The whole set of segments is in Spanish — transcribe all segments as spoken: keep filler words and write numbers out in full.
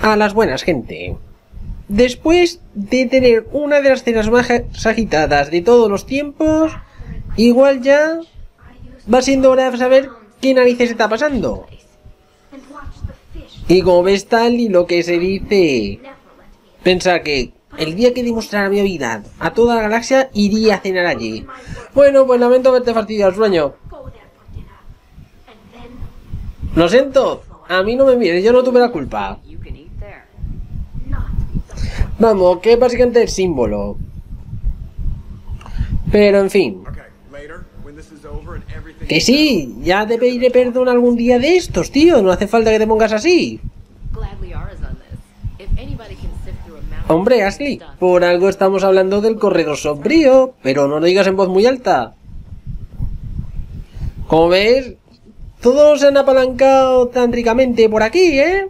a las buenas, gente. Después de tener una de las cenas más agitadas de todos los tiempos, igual ya va siendo hora de saber qué narices está pasando. Y como ves tal y lo que se dice, pensar que el día que demostrara mi habilidad a toda la galaxia iría a cenar allí. Bueno, pues lamento haberte fastidiado el sueño. Lo siento, a mí no me mires, yo no tuve la culpa. Vamos, que básicamente es símbolo. Pero en fin. Que sí, ya te pediré perdón algún día de estos, tío. No hace falta que te pongas así. Hombre, Ashley, por algo estamos hablando del corredor sombrío, pero no lo digas en voz muy alta. Como ves, todos se han apalancado tántricamente por aquí, ¿eh?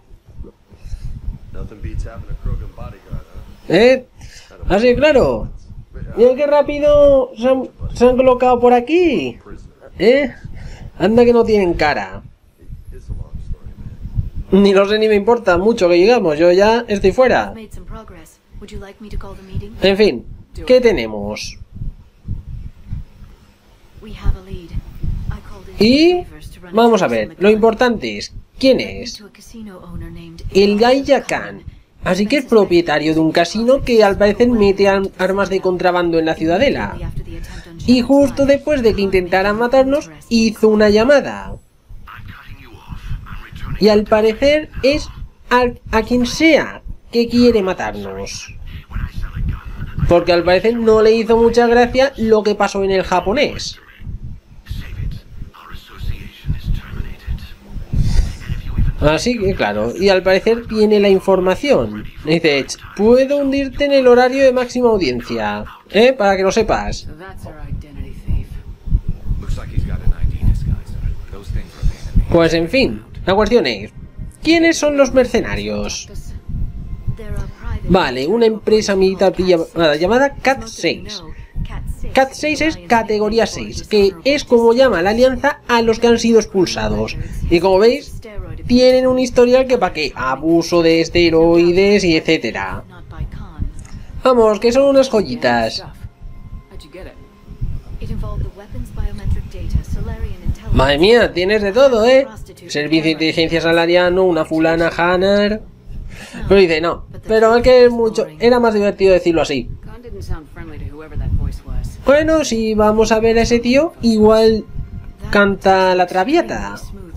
¿Eh? Así, claro. Mira qué rápido se han, se han colocado por aquí. ¿Eh? Anda que no tienen cara. Ni lo sé ni me importa mucho que llegamos, yo ya estoy fuera. En fin, ¿qué tenemos? Y vamos a ver, lo importante es, ¿quién es? El Gaia Khan. Así que es propietario de un casino que al parecer mete armas de contrabando en la ciudadela. Y justo después de que intentaran matarnos, hizo una llamada. Y al parecer es a, a quien sea que quiere matarnos. Porque al parecer no le hizo mucha gracia lo que pasó en el japonés. Así que claro, y al parecer tiene la información. Dice, puedo hundirte en el horario de máxima audiencia, ¿eh? Para que lo sepas. Pues en fin, la cuestión es, ¿quiénes son los mercenarios? Vale, una empresa militar llamada C A T seis. C A T seis es categoría seis, que es como llama la alianza a los que han sido expulsados. Y como veis, tienen un historial que para qué, abuso de esteroides y etcétera. Vamos, que son unas joyitas. Madre mía, tienes de todo, ¿eh? Servicio de inteligencia salariano, una fulana Hanar. Pero dice, no, pero es que es mucho, era más divertido decirlo así. Bueno, si vamos a ver a ese tío, igual canta la traviata.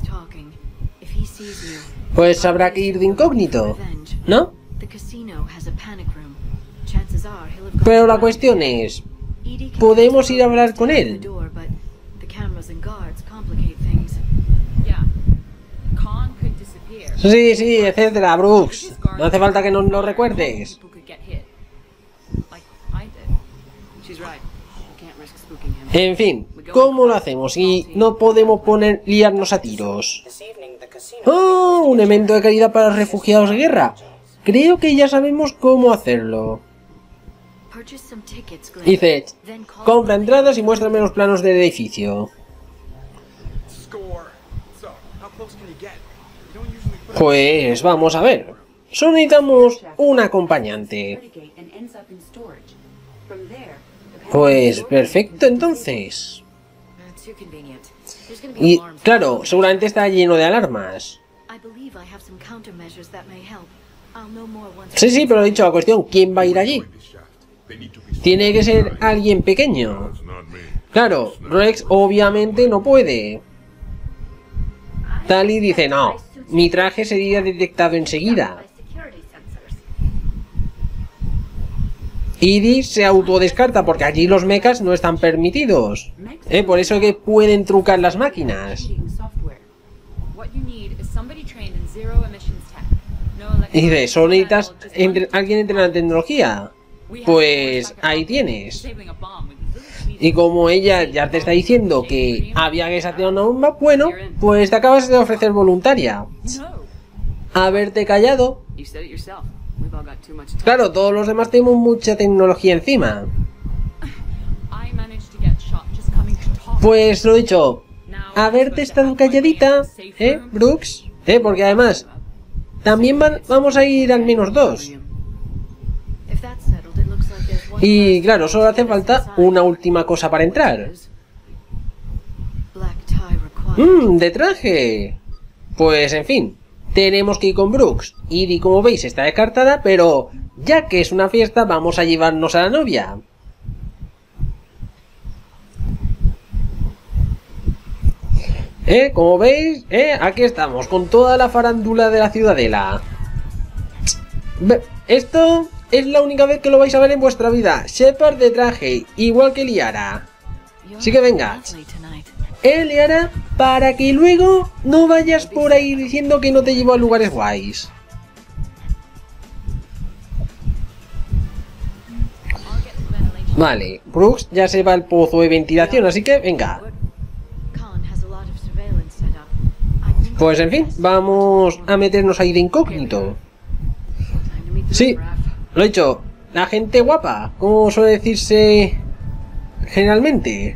Pues habrá que ir de incógnito, ¿no? Pero la cuestión es, ¿podemos ir a hablar con él? Sí, sí, etcétera, Brooks. No hace falta que nos lo recuerdes. En fin, ¿cómo lo hacemos? Y no podemos poner liarnos a tiros. ¡Oh! Un evento de caridad para refugiados de guerra. Creo que ya sabemos cómo hacerlo. Dice, compra entradas y muéstrame los planos del edificio. Pues vamos a ver. Solo necesitamos un acompañante. Pues perfecto, entonces. Y claro, seguramente está lleno de alarmas. Sí, sí, pero he dicho la cuestión, ¿quién va a ir allí? Tiene que ser alguien pequeño. Claro, Rex obviamente no puede. Tali dice, no, mi traje sería detectado enseguida. Edie se autodescarta porque allí los mechas no están permitidos. ¿Eh? Por eso que pueden trucar las máquinas. Y dice, ¿solo necesitas entre, alguien entrenado en tecnología? Pues ahí tienes. Y como ella ya te está diciendo que había que desactivar una bomba, bueno, pues te acabas de ofrecer voluntaria. Haberte callado. Claro, todos los demás tenemos mucha tecnología encima. Pues lo dicho, haberte estado calladita, ¿eh, Brooks? ¿Eh? Porque además, también van, vamos a ir al menos dos. Y claro, solo hace falta una última cosa para entrar. Mmm, de traje. Pues en fin, tenemos que ir con Brooks. Edie, como veis, está descartada, pero ya que es una fiesta, vamos a llevarnos a la novia. Eh, como veis, eh, aquí estamos, con toda la farándula de la ciudadela. Esto es la única vez que lo vais a ver en vuestra vida. Shepard de traje, igual que Liara. Así que venga. Eh, Liara, para que luego no vayas por ahí diciendo que no te llevo a lugares guays. Vale, Brooks ya se va al pozo de ventilación, así que venga. Pues en fin, vamos a meternos ahí de incógnito. Sí, lo he dicho, la gente guapa, como suele decirse generalmente.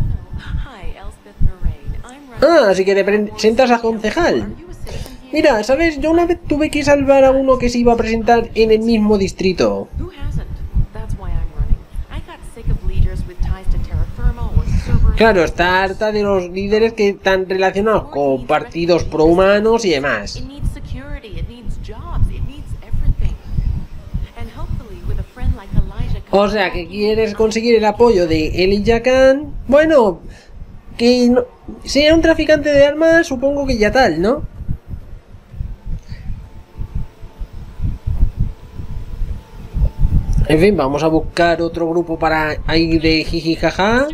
Ah, así que te presentas a concejal. Mira, ¿sabes? Yo una vez tuve que salvar a uno que se iba a presentar en el mismo distrito. Claro, está harta de los líderes que están relacionados con partidos prohumanos y demás. O sea, que quieres conseguir el apoyo de Elijah Khan. Bueno, que no, sea un traficante de armas, supongo que ya tal, ¿no? En fin, vamos a buscar otro grupo para ir de jiji jaja.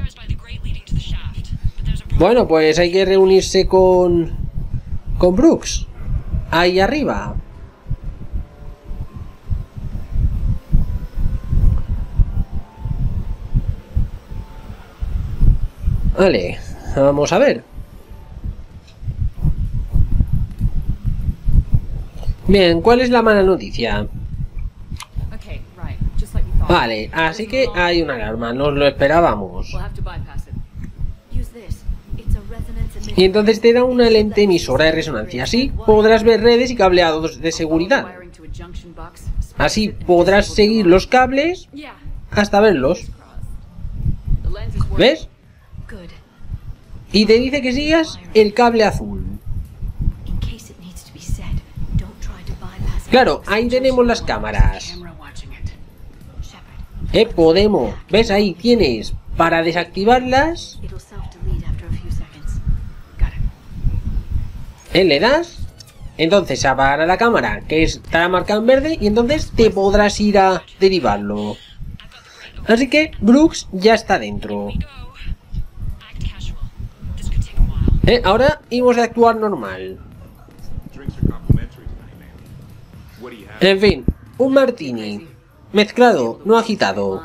Bueno, pues hay que reunirse con con Brooks ahí arriba. Vale, vamos a ver. Bien, ¿cuál es la mala noticia? Vale, así que hay una alarma, nos lo esperábamos. Y entonces te da una lente emisora de resonancia, así podrás ver redes y cableados de seguridad. Así podrás seguir los cables hasta verlos. ¿Ves? Y te dice que sigas el cable azul. Claro, ahí tenemos las cámaras. Eh, podemos. ¿Ves? Ahí tienes para desactivarlas. Eh, le das. Entonces se apagará la cámara, que estará marcada en verde, y entonces te podrás ir a derivarlo. Así que Brooks ya está dentro. Eh, ahora hemos de actuar normal. En fin, un martini. Mezclado, no agitado.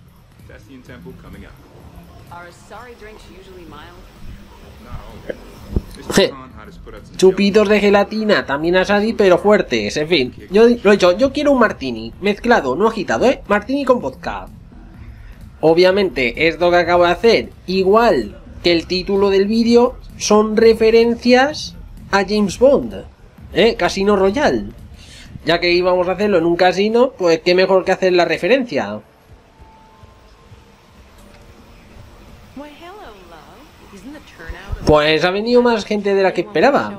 Chupitos de gelatina, también asadi, pero fuertes. En fin, yo lo he dicho, yo quiero un martini. Mezclado, no agitado, ¿eh? Martini con vodka. Obviamente, esto que acabo de hacer, igual que el título del vídeo, son referencias a James Bond, ¿eh? Casino Royale. Ya que íbamos a hacerlo en un casino, pues qué mejor que hacer la referencia. Pues ha venido más gente de la que esperaba.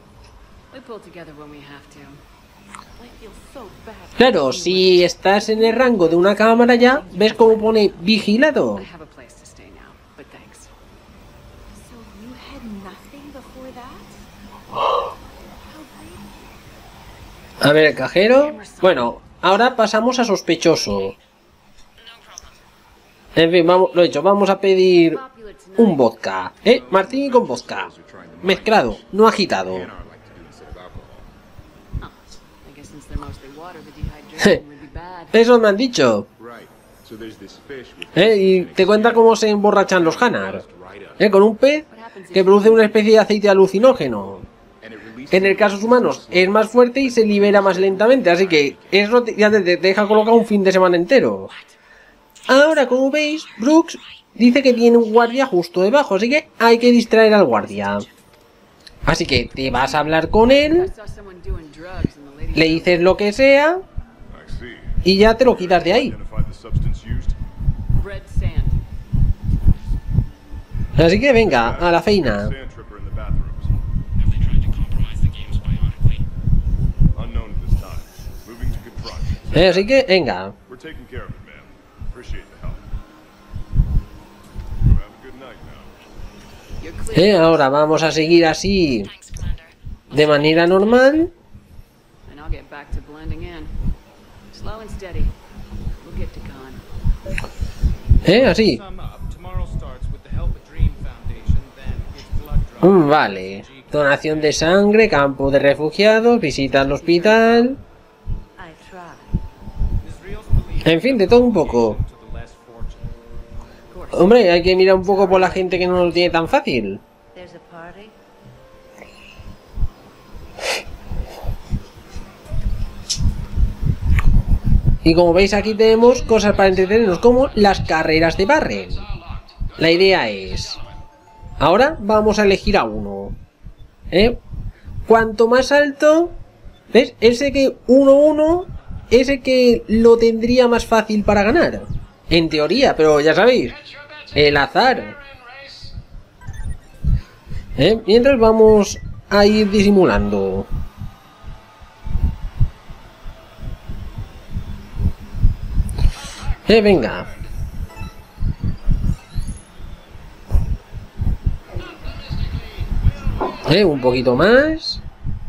Claro, si estás en el rango de una cámara ya, ves cómo pone vigilado. A ver, el cajero. Bueno, ahora pasamos a sospechoso. En fin, vamos, lo he dicho, vamos a pedir un vodka. ¿Eh? Martini con vodka. Mezclado, no agitado. Eso me han dicho. ¿Eh? Y te cuenta cómo se emborrachan los Hanar. ¿Eh? Con un pez que produce una especie de aceite alucinógeno. En el caso de humanos es más fuerte y se libera más lentamente, así que eso ya te deja colocar un fin de semana entero. Ahora, como veis, Brooks dice que tiene un guardia justo debajo, así que hay que distraer al guardia. Así que te vas a hablar con él, le dices lo que sea y ya te lo quitas de ahí. Así que venga, a la feina. Eh, así que venga. Eh, ahora vamos a seguir así de manera normal. Eh, así. Mm, vale. Donación de sangre, campo de refugiados, visita al hospital. En fin, de todo un poco. Hombre, hay que mirar un poco por la gente que no lo tiene tan fácil. Y como veis aquí tenemos cosas para entretenernos como las carreras de barren. La idea es... Ahora vamos a elegir a uno. ¿Eh? Cuanto más alto... ¿Ves? Ese que uno uno... Ese que lo tendría más fácil para ganar. En teoría, pero ya sabéis. El azar. ¿Eh? Mientras vamos a ir disimulando. Eh, venga. Eh, un poquito más.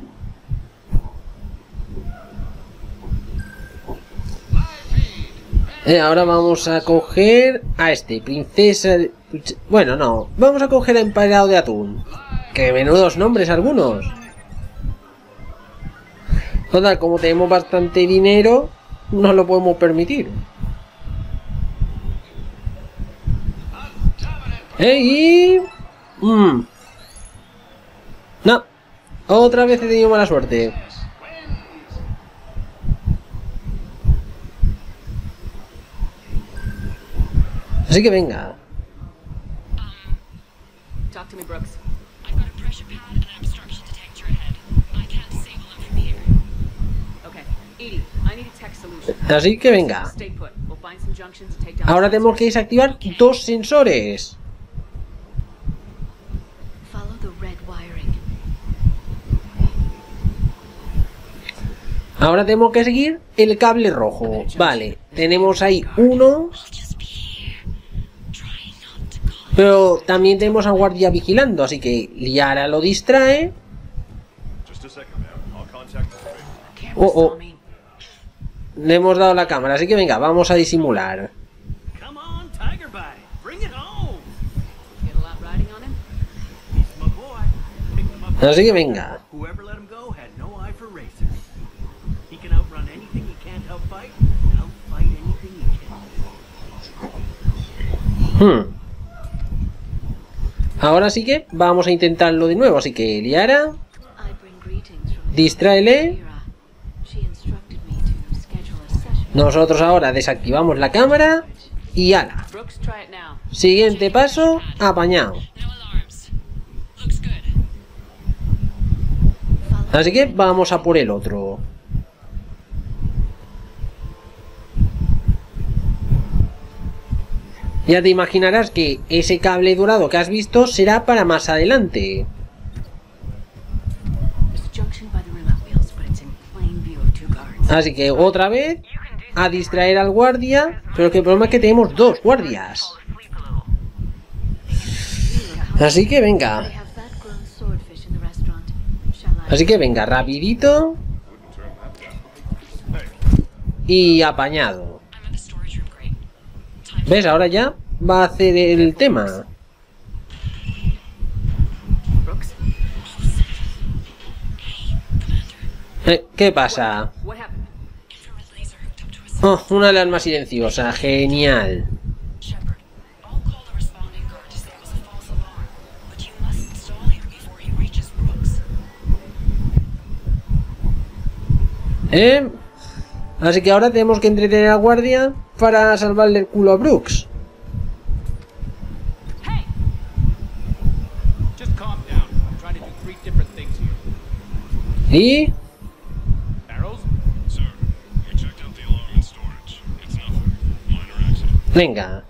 Eh, ahora vamos a coger a este, princesa... Bueno, no, vamos a coger a emparado de atún. Que menudos nombres algunos. Total, como tenemos bastante dinero, nos lo podemos permitir. Eh, y... Mm. No, otra vez he tenido mala suerte. Así que venga. Así que venga. Ahora tenemos que desactivar dos sensores. Ahora tenemos que seguir el cable rojo. Vale, tenemos ahí uno. Pero también tenemos a guardia vigilando, así que Liara lo distrae. Oh, oh. Le hemos dado la cámara, así que venga, vamos a disimular. Así que venga. Hmm. Ahora sí que vamos a intentarlo de nuevo, así que Liara, distráele. Nosotros ahora desactivamos la cámara y ala. Siguiente paso, apañado. Así que vamos a por el otro. Ya te imaginarás que ese cable dorado que has visto será para más adelante. Así que otra vez a distraer al guardia, pero que el problema es que tenemos dos guardias. Así que venga. Así que venga, rapidito. Y apañado. ¿Ves? Ahora ya va a hacer el tema. Eh, ¿Qué pasa? Oh, una alarma silenciosa. Genial. Eh... Así que ahora tenemos que entretener a guardia para salvarle el culo a Brooks. ¿Y? Venga.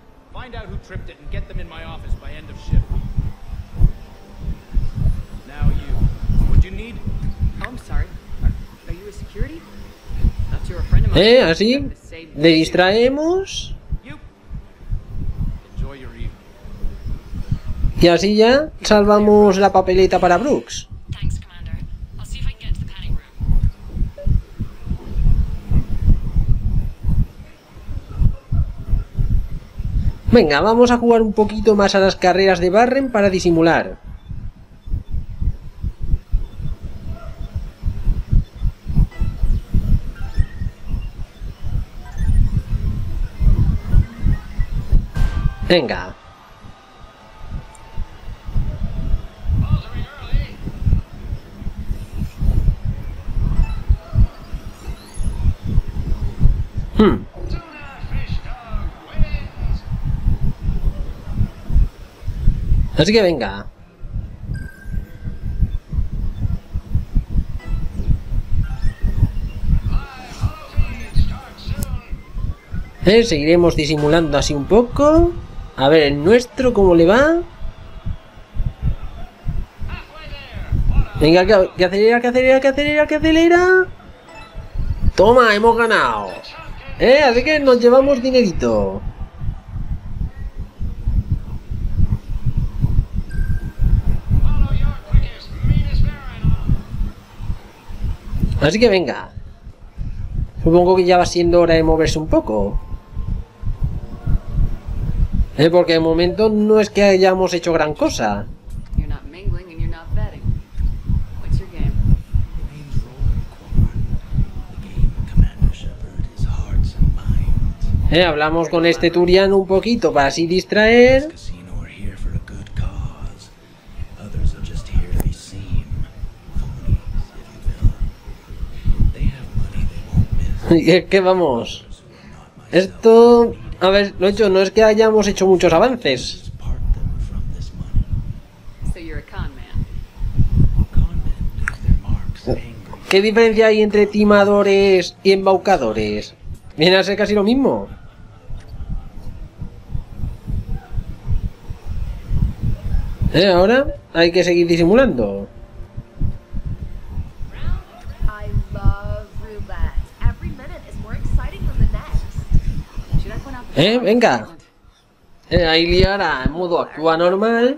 Eh, así le distraemos. Y así ya salvamos la papeleta para Brooks. Venga, vamos a jugar un poquito más a las carreras de Barren para disimular. Venga. Hmm. Así que venga. Eh, seguiremos disimulando así un poco. A ver el nuestro cómo le va. Venga, que, que acelera, que acelera, que acelera, que acelera. Toma, hemos ganado. Eh, así que nos llevamos dinerito. Así que venga. Supongo que ya va siendo hora de moverse un poco. Eh, porque de momento no es que hayamos hecho gran cosa. Eh, hablamos con este Turian un poquito para así distraer. Es que vamos. Esto... A ver, lo hecho, no es que hayamos hecho muchos avances. ¿Qué diferencia hay entre timadores y embaucadores? Viene a ser casi lo mismo. ¿Eh? Ahora hay que seguir disimulando. Eh, venga. Eh, ahí liará en modo actúa normal.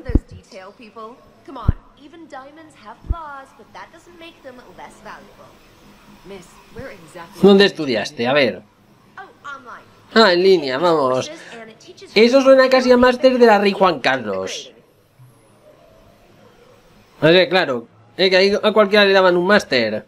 ¿Dónde estudiaste? A ver. Ah, en línea, vamos. Eso suena casi a máster de la Rey Juan Carlos. A ver, claro. Eh, que ahí a cualquiera le daban un máster.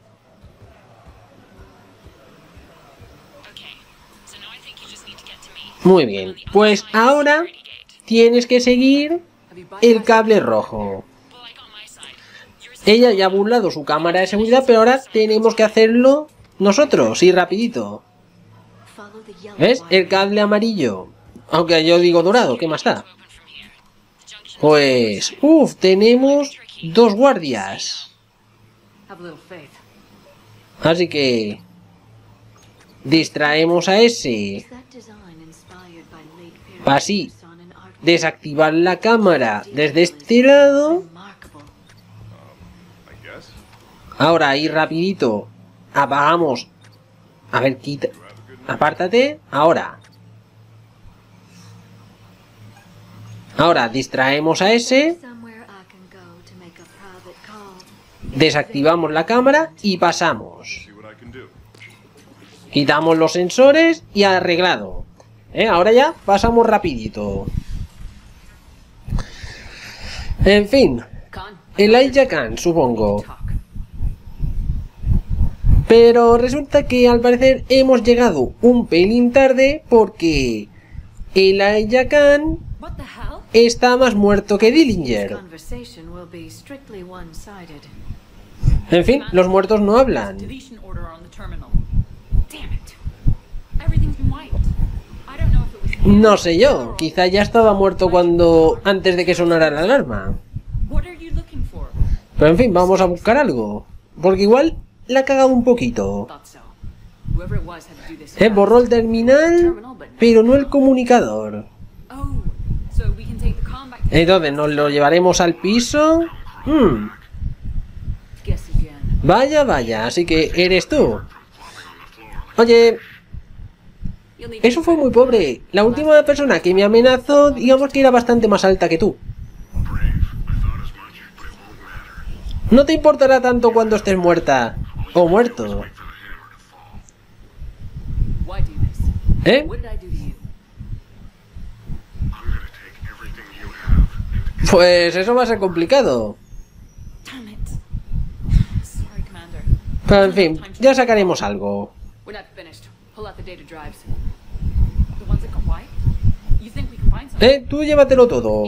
Muy bien, pues ahora tienes que seguir el cable rojo. Ella ya ha burlado su cámara de seguridad, pero ahora tenemos que hacerlo nosotros, y rapidito. ¿Ves? El cable amarillo. Aunque yo digo dorado, ¿qué más da? Pues... Uff, tenemos dos guardias. Así que... distraemos a ese. Para así desactivar la cámara desde este lado. Ahora ahí rapidito apagamos. A ver, quita. Apártate. Ahora. Ahora distraemos a ese. Desactivamos la cámara y pasamos. Quitamos los sensores y arreglado. ¿Eh? Ahora ya pasamos rapidito. En fin. Elijah Khan, supongo. Pero resulta que al parecer hemos llegado un pelín tarde porque Elijah Khan está más muerto que Dillinger. En fin, los muertos no hablan. No sé yo, quizá ya estaba muerto cuando antes de que sonara la alarma. Pero en fin, vamos a buscar algo. Porque igual la ha cagado un poquito. Eh, borró el terminal, pero no el comunicador. Entonces, ¿nos lo llevaremos al piso? Hmm. Vaya, vaya, así que eres tú. Oye, eso fue muy pobre. La última persona que me amenazó, digamos que era bastante más alta que tú. No te importará tanto cuando estés muerta. O muerto. ¿Eh? Pues eso va a ser complicado. Pero en fin, ya sacaremos algo. Eh, tú llévatelo todo.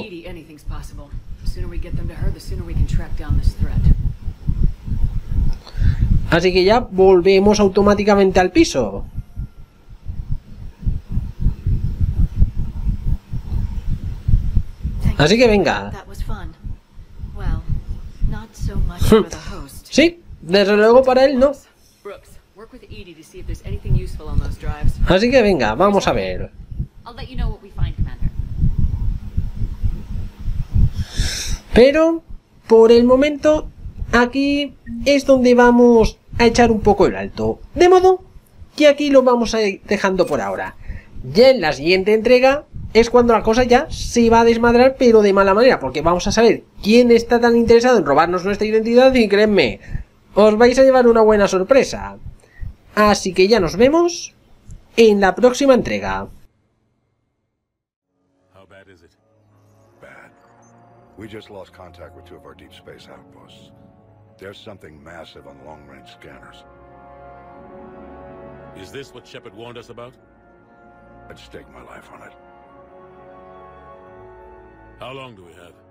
Así que ya volvemos automáticamente al piso. Así que venga. Sí, desde luego para él no. Así que venga, vamos a ver. Pero, por el momento, aquí es donde vamos a echar un poco el alto. De modo que aquí lo vamos a ir dejando por ahora. Ya en la siguiente entrega es cuando la cosa ya se va a desmadrar, pero de mala manera, porque vamos a saber quién está tan interesado en robarnos nuestra identidad y créanme, os vais a llevar una buena sorpresa. Así que ya nos vemos en la próxima entrega. We just lost contact with two of our deep space outposts. There's something massive on long-range scanners. Is this what Shepard warned us about? I'd stake my life on it. How long do we have?